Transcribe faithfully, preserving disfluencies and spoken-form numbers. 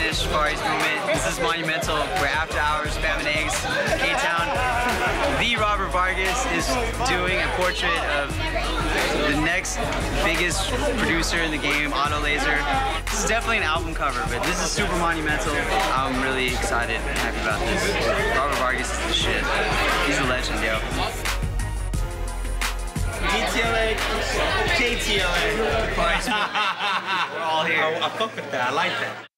Spanish Far East movement. This is monumental. We're after hours, spamming eggs, K-Town. The Robert Vargas is doing a portrait of the next biggest producer in the game, AUTOLASER. This is definitely an album cover, but this is super monumental. I'm really excited and happy about this. Robert Vargas is the shit. He's a legend, yo. D T L A, K T L A. We're all here. I, I fuck with that. I like that.